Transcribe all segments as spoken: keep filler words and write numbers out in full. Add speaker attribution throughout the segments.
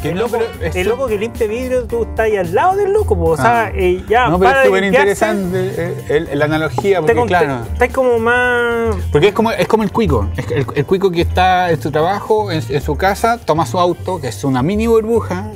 Speaker 1: Que
Speaker 2: el,
Speaker 1: no,
Speaker 2: loco,
Speaker 1: pero es
Speaker 2: el
Speaker 1: su-
Speaker 2: loco que limpia vidrio, tú estás ahí al lado del loco, po, o sea,
Speaker 1: Ah.
Speaker 2: eh, ya
Speaker 1: No, pero
Speaker 2: para
Speaker 1: es
Speaker 2: de
Speaker 1: súper
Speaker 2: limpiarse,
Speaker 1: interesante eh, el- el- la analogía, porque
Speaker 2: te con-
Speaker 1: claro.
Speaker 2: te- estás como más...
Speaker 1: Porque es como, es como el cuico. Es el, el cuico que está en su trabajo, en, en su casa, toma su auto, que es una mini burbuja,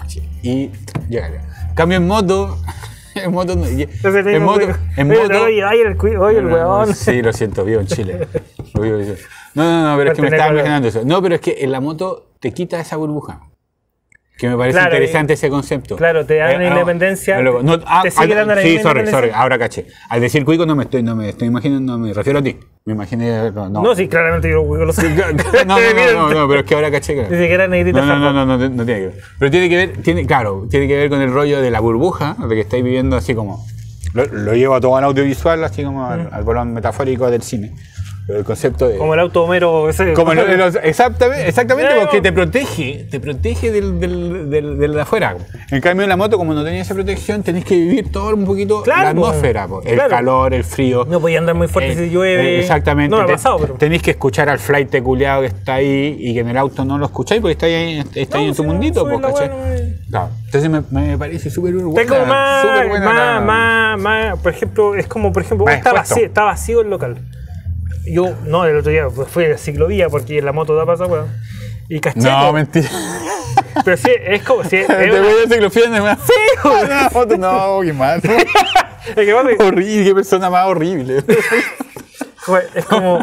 Speaker 1: y llega. Cambio en moto. En moto. no- y-
Speaker 2: Es el
Speaker 1: En
Speaker 2: mismo
Speaker 1: moto.
Speaker 2: cuico.
Speaker 1: En
Speaker 2: Oye,
Speaker 1: moto.
Speaker 2: Oye, oye, el, cui- oye, el weón.
Speaker 1: Sí, lo siento, vivo en Chile. Lo vivo, vivo. No, no, no, pero es que me
Speaker 2: Tener
Speaker 1: estaba
Speaker 2: color.
Speaker 1: imaginando eso. No, pero es que en la moto te quita esa burbuja. Que me parece
Speaker 2: Claro,
Speaker 1: interesante
Speaker 2: y-
Speaker 1: ese concepto.
Speaker 2: claro, te da
Speaker 1: Eh,
Speaker 2: una
Speaker 1: no,
Speaker 2: independencia,
Speaker 1: no, no, ah,
Speaker 2: te sigue
Speaker 1: ah,
Speaker 2: dando la
Speaker 1: sí,
Speaker 2: misma
Speaker 1: sorry,
Speaker 2: independencia.
Speaker 1: sorry, ahora caché. Al decir cuico no me estoy, no me estoy imaginando, no me refiero a ti. Me imaginé. No, no.
Speaker 2: No, sí, claramente yo lo sé.
Speaker 1: No, no, no, no, no, pero es que ahora caché que.
Speaker 2: Ni siquiera negrita.
Speaker 1: No, no, no, no, no, no tiene que ver. Pero tiene que ver, tiene, claro, tiene que ver con el rollo de la burbuja, de que estáis viviendo así como. Lo, lo llevo a todo al audiovisual, así como al, al bolón metafórico del cine. Pero el concepto de.
Speaker 2: Como el auto Homero ese.
Speaker 1: Como lo- lo- exactamente, exactamente
Speaker 2: Pero-
Speaker 1: porque te protege, te protege del, del, del, del de afuera. En cambio en la moto, como no tenías esa protección, tenés que vivir todo un poquito
Speaker 2: Claro,
Speaker 1: la
Speaker 2: po.
Speaker 1: atmósfera, po. El
Speaker 2: Claro.
Speaker 1: calor, el frío.
Speaker 2: No podía andar muy fuerte
Speaker 1: Eh,
Speaker 2: si llueve.
Speaker 1: eh, exactamente.
Speaker 2: No me ha
Speaker 1: Te-
Speaker 2: pasado, pero.
Speaker 1: Tenés que escuchar al flight culiado que está ahí y que en el auto no lo escucháis porque está ahí, está ahí
Speaker 2: No,
Speaker 1: en tu
Speaker 2: sí,
Speaker 1: mundito,
Speaker 2: soy
Speaker 1: pues,
Speaker 2: la
Speaker 1: ¿cachai?
Speaker 2: buena, eh.
Speaker 1: Claro. Entonces me, me parece súper buena.
Speaker 2: Es como más,
Speaker 1: súper buena
Speaker 2: más,
Speaker 1: la-
Speaker 2: más, más, por ejemplo, es como, por ejemplo,
Speaker 1: Más
Speaker 2: está
Speaker 1: expuesto.
Speaker 2: vacío, está vacío el local. Yo, no, el otro día pues, fui a la ciclovía porque en la moto da pasar, weón. Y caché.
Speaker 1: No,
Speaker 2: po.
Speaker 1: mentira.
Speaker 2: Pero sí, es como si. Es,
Speaker 1: Te
Speaker 2: una-
Speaker 1: voy a ciclofía de más.
Speaker 2: Sí, weón.
Speaker 1: No, foto, no, qué mal.
Speaker 2: Es que pasa que-
Speaker 1: Horrible, qué persona más horrible.
Speaker 2: weón, es como.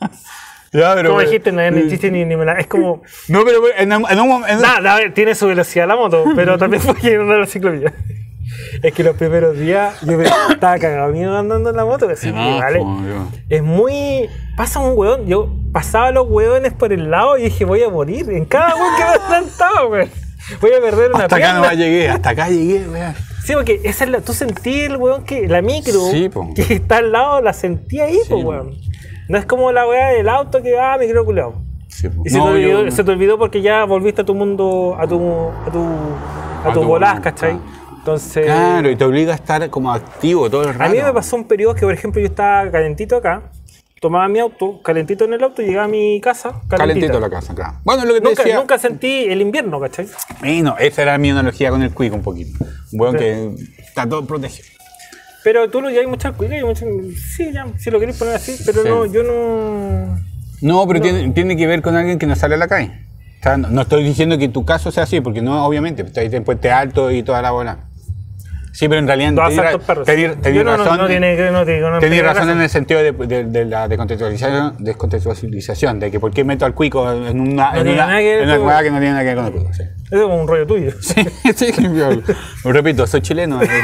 Speaker 1: Ya, pero.
Speaker 2: Como dijiste, no es ni chiste ni, ni me la- Es como.
Speaker 1: No, pero en, un- en un momento.
Speaker 2: Nada, a ver, tiene su velocidad la moto, pero también fue que no la ciclovía. Es que los primeros días yo me estaba cagado miedo andando en la moto, que así,
Speaker 1: No,
Speaker 2: ¿vale?
Speaker 1: como yo.
Speaker 2: Es muy. Pasa un hueón. Yo pasaba los hueones por el lado y dije, voy a morir. En cada hueón que me plantaba, weón. Voy a perder una
Speaker 1: Hasta acá
Speaker 2: pierna.
Speaker 1: nomás llegué, hasta acá llegué, weón.
Speaker 2: Sí, porque esa es la, tú sentí el hueón que. La micro
Speaker 1: Sí, po.
Speaker 2: que está al lado, la sentí ahí,
Speaker 1: Sí,
Speaker 2: po,
Speaker 1: po.
Speaker 2: weón. No es como la weá del auto que, ah, micro culeado.
Speaker 1: Sí, po.
Speaker 2: Y se,
Speaker 1: No,
Speaker 2: te olvidó,
Speaker 1: yo-
Speaker 2: se te olvidó porque ya volviste a tu mundo, a tu, a tu, a
Speaker 1: A
Speaker 2: tu
Speaker 1: tu
Speaker 2: volás,
Speaker 1: mundo,
Speaker 2: ¿cachai?
Speaker 1: ah.
Speaker 2: Entonces.
Speaker 1: Claro, y te obliga a estar como activo todo el rato.
Speaker 2: A mí me pasó un periodo que, por ejemplo, yo estaba calentito acá, tomaba mi auto, calentito en el auto, llegaba a mi casa, calentito.
Speaker 1: Calentito la casa, claro. Bueno, lo que te
Speaker 2: Nunca,
Speaker 1: decía.
Speaker 2: nunca sentí el invierno, ¿cachai?
Speaker 1: Y no, esa era mi analogía con el cuico un poquito. Un weón
Speaker 2: Sí.
Speaker 1: que está todo protegido.
Speaker 2: Pero tú lo ya hay muchas cuicas, hay muchas. Sí, ya, si lo querés poner así, pero
Speaker 1: Sí.
Speaker 2: no, yo no.
Speaker 1: No, pero Tiene, tiene que ver con alguien que no sale a la calle. O sea, no, no estoy diciendo que tu caso sea así, porque no, obviamente, está ahí en Puente Alto y toda la bola. Sí, pero en realidad
Speaker 2: Dos
Speaker 1: tenés ra-
Speaker 2: asaltos perros.
Speaker 1: tenés- tenés
Speaker 2: Yo no, no,
Speaker 1: razón,
Speaker 2: no tiene que. No tiene, no
Speaker 1: tenés
Speaker 2: tiene
Speaker 1: razón en el sentido de, de- de la descontextualización, descontextualización, de que por qué meto al cuico en una,
Speaker 2: No
Speaker 1: en
Speaker 2: tiene
Speaker 1: una,
Speaker 2: nada que ver
Speaker 1: en una
Speaker 2: con-
Speaker 1: hueá que no tiene nada que ver con el cuico. Sí,
Speaker 2: Eso es como un rollo tuyo.
Speaker 1: sí, sí, yo- repito, soy chileno. es-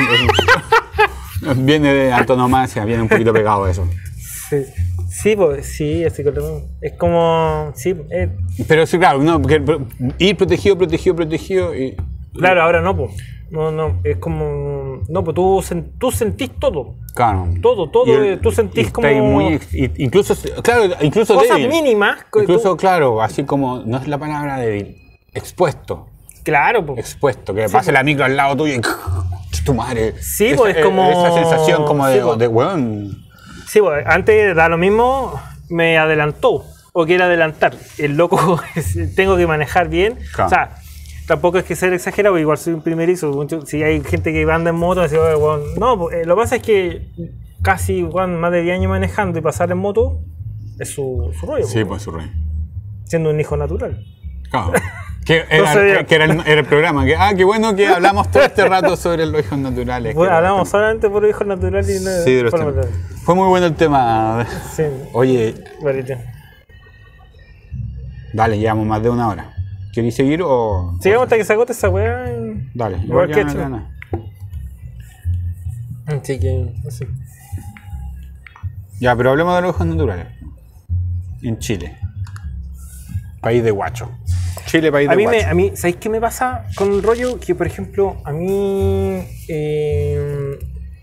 Speaker 1: es- viene de antonomasia, viene un poquito pegado a eso.
Speaker 2: Sí, sí, pues, sí, así que lo- es como. Sí, eh,
Speaker 1: Pero sí, claro, no, porque ir protegido, protegido, protegido. Y,
Speaker 2: claro, ahora no, pues. No, no, es como. No, pues tú, sen- tú sentís todo.
Speaker 1: Claro.
Speaker 2: Todo, todo,
Speaker 1: Y el-
Speaker 2: eh, tú sentís
Speaker 1: y
Speaker 2: como-
Speaker 1: estáis muy ex- y- incluso, claro, incluso
Speaker 2: Cosas
Speaker 1: débil.
Speaker 2: mínimas. que
Speaker 1: Incluso,
Speaker 2: tú-
Speaker 1: claro, así como, no es la palabra débil, expuesto,
Speaker 2: claro, pues.
Speaker 1: expuesto, que
Speaker 2: Sí,
Speaker 1: pase
Speaker 2: pues.
Speaker 1: la micro al lado tuyo y tu madre.
Speaker 2: Sí,
Speaker 1: Esa-
Speaker 2: pues, es como-
Speaker 1: Esa sensación como de,
Speaker 2: sí, pues.
Speaker 1: de weón.
Speaker 2: Sí, pues, antes da lo mismo, me adelantó. O quiere adelantar. El loco, tengo que manejar bien.
Speaker 1: Claro.
Speaker 2: O sea, tampoco es que ser exagerado, igual soy un primerizo. mucho- Si hay gente que anda en moto, así, "Oye, weón". No, pues, eh, lo que pasa es que casi weón, más de diez años manejando y pasar en moto es su, su rollo.
Speaker 1: Sí,
Speaker 2: pues,
Speaker 1: pues su rey.
Speaker 2: siendo un hijo natural.
Speaker 1: Claro. Que era,
Speaker 2: Entonces,
Speaker 1: que era, el, era el programa. Que, ah, qué bueno que hablamos todo este rato sobre los hijos naturales.
Speaker 2: Bueno,
Speaker 1: que-
Speaker 2: hablamos solamente por hijos naturales y no
Speaker 1: Sí, de los
Speaker 2: por
Speaker 1: temas.
Speaker 2: naturales.
Speaker 1: Fue muy bueno el tema.
Speaker 2: Sí,
Speaker 1: Oye,
Speaker 2: bonito.
Speaker 1: dale, llevamos más de una hora. ¿Queréis seguir o...?
Speaker 2: Sigamos hasta que se agote esa weá. y-
Speaker 1: Dale,
Speaker 2: Igual
Speaker 1: igual
Speaker 2: que
Speaker 1: ya
Speaker 2: hecho.
Speaker 1: no gana.
Speaker 2: Así que, así.
Speaker 1: Ya, pero hablemos de los ojos naturales. En Chile. País de guacho. Chile, país de
Speaker 2: A mí, me,
Speaker 1: guacho.
Speaker 2: a mí, ¿sabéis qué me pasa con el rollo? Que, por ejemplo, a mí... eh,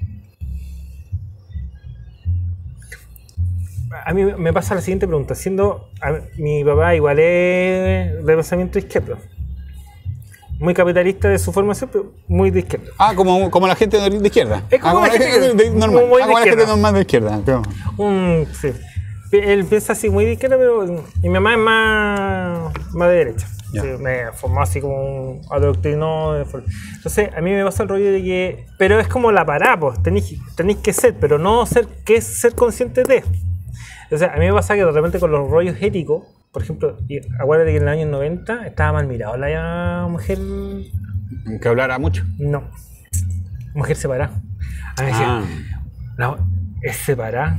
Speaker 2: a mí me pasa la siguiente pregunta. Siendo... a- mi papá igual es de pensamiento izquierdo. Muy capitalista de su formación, pero muy de izquierda.
Speaker 1: Ah, como, como la gente de izquierda.
Speaker 2: Es como
Speaker 1: ah,
Speaker 2: la gente
Speaker 1: de- de- normal.
Speaker 2: muy de
Speaker 1: Ah, como la gente
Speaker 2: izquierda.
Speaker 1: normal de izquierda. Pero,
Speaker 2: Un, sí. Él piensa así muy de izquierda, pero y mi mamá es más, más de derecha. Sí, me formó así como un adoctrinó. Entonces, a mí me pasa el rollo de que. Pero es como la pará, pues. Tenéis, tenéis que ser, pero no ser. ¿Qué es ser consciente de? O sea, a mí me pasa que de repente con los rollos éticos, por ejemplo, y acuérdate que en los años noventa estaba mal mirado la mujer.
Speaker 1: Que hablara mucho.
Speaker 2: No. Mujer separada. A mí me
Speaker 1: Ah.
Speaker 2: decían, no, es separada.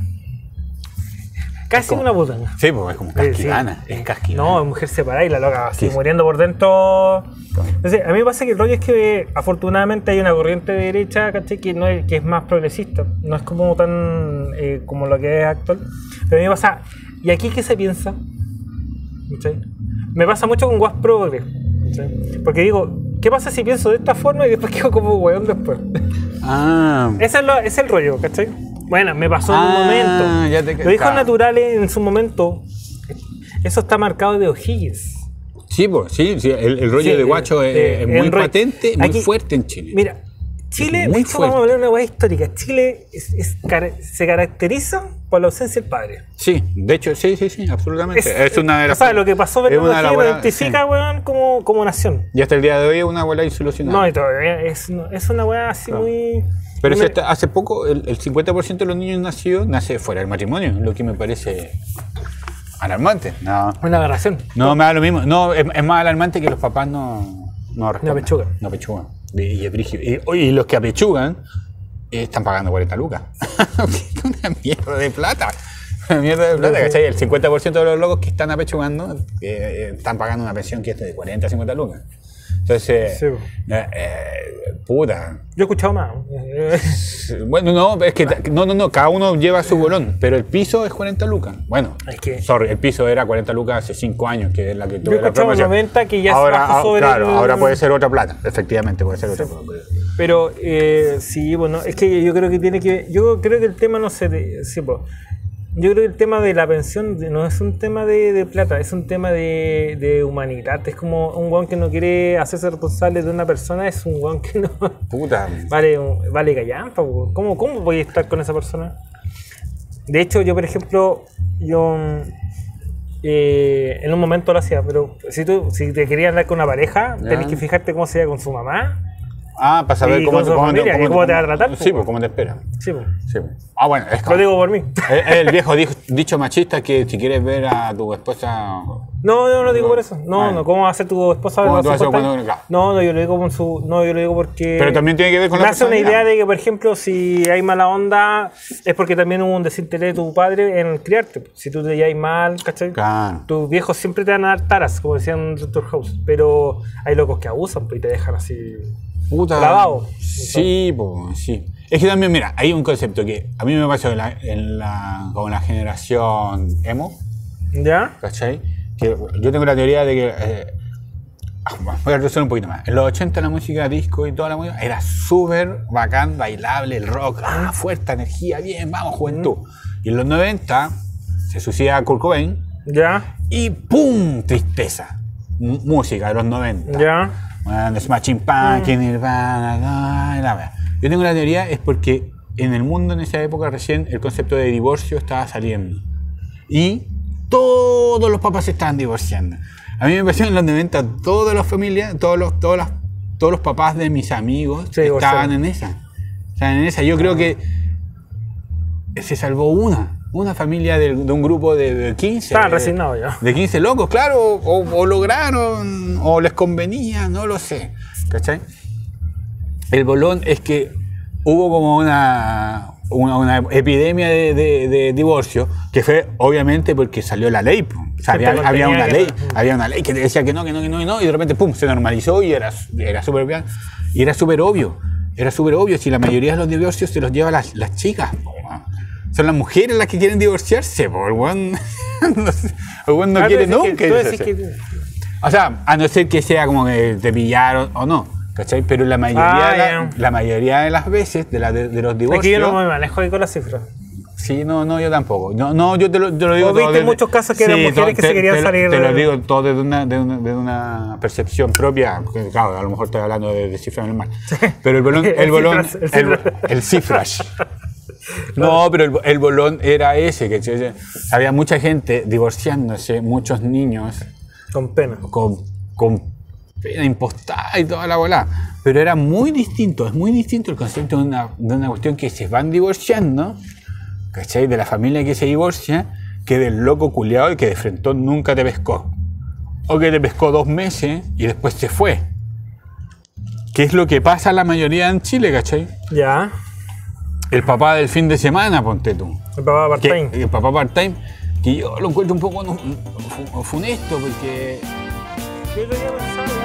Speaker 2: Casi
Speaker 1: como-
Speaker 2: una putana.
Speaker 1: Sí, pues es como casquivana. Es casquivana.
Speaker 2: No, es mujer separada y la loca así
Speaker 1: Sí.
Speaker 2: muriendo por dentro. Entonces, a mí me pasa que el rollo es que afortunadamente hay una corriente de derecha, ¿cachai? Que, no es, que es más progresista. No es como tan eh, como lo que es actual. Pero a mí me pasa, ¿y aquí qué se piensa? ¿Cachai? Me pasa mucho con Guas Progre. ¿Cachai? Porque digo, ¿qué pasa si pienso de esta forma y después quedo como un weón después?
Speaker 1: Ah.
Speaker 2: Ese es, lo, ese es el rollo, ¿cachai? Bueno, me pasó en un
Speaker 1: Ah,
Speaker 2: momento.
Speaker 1: ya te-
Speaker 2: Los hijos
Speaker 1: claro.
Speaker 2: naturales en su momento, eso está marcado de O'Higgins.
Speaker 1: Sí, pues, sí, sí, el, el rollo
Speaker 2: Sí,
Speaker 1: de guacho
Speaker 2: eh,
Speaker 1: es,
Speaker 2: eh,
Speaker 1: es muy
Speaker 2: el rollo-
Speaker 1: patente, muy
Speaker 2: aquí-
Speaker 1: fuerte en Chile.
Speaker 2: Mira, Chile,
Speaker 1: Es muy
Speaker 2: de hecho, vamos a
Speaker 1: fuerte.
Speaker 2: hablar de una hueá histórica. Chile es- es car- se caracteriza por la ausencia del padre.
Speaker 1: Sí, de hecho, sí, sí, sí, absolutamente. Es, una de las.
Speaker 2: O sea, lo que pasó
Speaker 1: es
Speaker 2: Bernardo
Speaker 1: una de las
Speaker 2: O'Higgins lo
Speaker 1: hueá-
Speaker 2: identifica,
Speaker 1: sí.
Speaker 2: weón, como, como nación.
Speaker 1: Y hasta el día de hoy es una abuela insolucionada.
Speaker 2: No, y todavía es, es una weá así
Speaker 1: Claro.
Speaker 2: muy...
Speaker 1: Pero
Speaker 2: muy-
Speaker 1: si hasta hace poco el, el cincuenta por ciento de los niños nacidos nace fuera del matrimonio, lo que me parece alarmante. No,
Speaker 2: una aberración.
Speaker 1: no me da lo mismo. No, es, es más alarmante que los papás no, no respondan.
Speaker 2: apechugan.
Speaker 1: No apechugan. Y, y es brígido. Y, oye, y los que apechugan eh, están pagando cuarenta lucas. Una mierda de plata. Una mierda de plata, ¿cachai? El cincuenta por ciento de los locos que están apechugando eh, eh, están pagando una pensión que es de cuarenta a cincuenta lucas. Entonces,
Speaker 2: Sí.
Speaker 1: eh, eh, puta.
Speaker 2: Yo he escuchado más. Eh,
Speaker 1: Bueno, no, es que no, no, no, cada uno lleva su bolón, pero el piso es cuarenta lucas. Bueno,
Speaker 2: Es que-
Speaker 1: sorry, el piso era cuarenta lucas hace cinco años, que es la que
Speaker 2: Yo
Speaker 1: tuve
Speaker 2: he
Speaker 1: la
Speaker 2: escuchado
Speaker 1: promoción.
Speaker 2: noventa que ya se
Speaker 1: ahora,
Speaker 2: bajó
Speaker 1: ah,
Speaker 2: sobre
Speaker 1: claro,
Speaker 2: el-
Speaker 1: ahora puede ser otra plata, efectivamente puede ser otra
Speaker 2: Sí.
Speaker 1: plata.
Speaker 2: Pero eh, sí, bueno, es que yo creo que tiene que. Yo creo que el tema no se. de- sí, po. Yo creo que el tema de la pensión no es un tema de, de plata, es un tema de, de humanidad. Es como un weón que no quiere hacerse responsable de una persona, es un weón que no.
Speaker 1: Puta.
Speaker 2: Vale, vale callampa, po. ¿Cómo, ¿Cómo voy a estar con esa persona? De hecho, yo, por ejemplo, yo. eh, en un momento lo hacía, pero si tú si te querías andar con una pareja,
Speaker 1: Ya.
Speaker 2: tenés que fijarte cómo se lleva con su mamá.
Speaker 1: Ah, para saber
Speaker 2: Y
Speaker 1: cómo,
Speaker 2: con su
Speaker 1: cómo,
Speaker 2: familia, y cómo te va a tratar,
Speaker 1: Sí,
Speaker 2: pues,
Speaker 1: pues cómo te espera.
Speaker 2: Sí, po.
Speaker 1: Sí, pues. Ah, bueno, es
Speaker 2: Lo
Speaker 1: como,
Speaker 2: digo por mí.
Speaker 1: es el viejo dijo- dicho machista que si quieres ver a tu esposa.
Speaker 2: No, yo no lo digo
Speaker 1: No.
Speaker 2: por eso. No,
Speaker 1: Ah,
Speaker 2: no, ¿cómo va a ser tu esposa?
Speaker 1: ¿Cómo
Speaker 2: a los
Speaker 1: tú vas a hacer
Speaker 2: cincuenta
Speaker 1: cuando-
Speaker 2: años?
Speaker 1: claro.
Speaker 2: No, no, yo lo digo con su. No, yo lo digo porque.
Speaker 1: Pero también tiene que ver con
Speaker 2: me
Speaker 1: la
Speaker 2: hace una
Speaker 1: personalidad.
Speaker 2: idea de que, por ejemplo, si hay mala onda, es porque también hubo un desinterés de tu padre en criarte. Si tú te llevas mal, ¿cachai?
Speaker 1: Claro.
Speaker 2: Tus viejos siempre te van a dar taras, como decían en Doctor House. Pero hay locos que abusan pues, y te dejan así.
Speaker 1: Puta.
Speaker 2: Clavado.
Speaker 1: Sí, pues, sí. Es que también, mira, hay un concepto que a mí me pasó en la, en la, con la generación emo,
Speaker 2: ¿Ya?
Speaker 1: ¿cachai? Que yo tengo la teoría de que. Eh, ah, voy a resolver un poquito más. En los ochenta la música disco y toda la música era súper bacán, bailable, el rock, ah, fuerte, energía, bien, vamos, juventud. Y en los noventa se suicida Kurt Cobain
Speaker 2: ¿Ya?
Speaker 1: y ¡pum! Tristeza. M- música de los noventa.
Speaker 2: ¿Ya?
Speaker 1: Bueno, The Smashing Pumpkins, Nirvana, ay, la wea. Yo tengo la teoría es porque en el mundo en esa época recién el concepto de divorcio estaba saliendo. Y todos los papás se estaban divorciando. A mí me pareció en los noventa todas las familias, todos los, todos las, todos los papás de mis amigos
Speaker 2: Se
Speaker 1: estaban
Speaker 2: divorciaron.
Speaker 1: en esa. Estaban en esa. Yo creo que se salvó una. Una familia de, de un grupo de, de quince.
Speaker 2: Estaban
Speaker 1: de-
Speaker 2: resignados ya.
Speaker 1: de quince locos, claro, o, o lograron, o les convenía, no lo sé, ¿cachai? El bolón es que hubo como una, una, una epidemia de, de- de divorcio, que fue obviamente porque salió la ley, po. O sea, había,
Speaker 2: Siempre
Speaker 1: había una
Speaker 2: contenía
Speaker 1: ley,
Speaker 2: que-
Speaker 1: había una ley que te decía que no, que no, que no, que no, y de repente, pum, se normalizó y era, era súper bien, y era súper obvio, era súper obvio, si la mayoría de los divorcios se los lleva las, las chicas, po. Son las mujeres las que quieren divorciarse, po. El weón no, sé, el weón no
Speaker 2: Ah, tú
Speaker 1: quiere
Speaker 2: decís que-
Speaker 1: nunca
Speaker 2: tú
Speaker 1: divorciarse.
Speaker 2: decís que-
Speaker 1: O sea, a no ser que sea como que te pillaron o no, ¿cachai? Pero la mayoría,
Speaker 2: Ah,
Speaker 1: de, la,
Speaker 2: ya.
Speaker 1: la mayoría de las veces de, la, de, de los divorcios...
Speaker 2: Aquí yo no me manejo ahí con las cifras.
Speaker 1: Sí, no, no, yo tampoco. No, no yo te lo, te lo digo
Speaker 2: ¿Vos
Speaker 1: todo
Speaker 2: viste
Speaker 1: desde-
Speaker 2: muchos casos que eran mujeres
Speaker 1: todo-
Speaker 2: que se querían
Speaker 1: te, lo-
Speaker 2: salir
Speaker 1: Te lo
Speaker 2: de-
Speaker 1: digo todo desde una, de una, de una percepción propia, porque, claro, a lo mejor estoy hablando de, de cifras normal. Pero el bolón... El,
Speaker 2: El
Speaker 1: bolón
Speaker 2: cifras, el
Speaker 1: el,
Speaker 2: cifras.
Speaker 1: el cifras. No, pero el, el bolón era ese, que había mucha gente divorciándose, muchos niños
Speaker 2: Con pena.
Speaker 1: con con pena impostada y toda la bola. Pero era muy distinto, es muy distinto el concepto de una, de una cuestión que se van divorciando, ¿cachai? De la familia que se divorcia, que del loco culiado y que de frentón nunca te pescó. O que te pescó dos meses y después se fue. ¿Qué es lo que pasa a la mayoría en Chile, cachai?
Speaker 2: Ya.
Speaker 1: El papá del fin de semana, ponte tú.
Speaker 2: El papá part-time.
Speaker 1: Que- El papá part-time, que yo lo encuentro un poco no- funesto porque...
Speaker 2: Yo lo había pensado,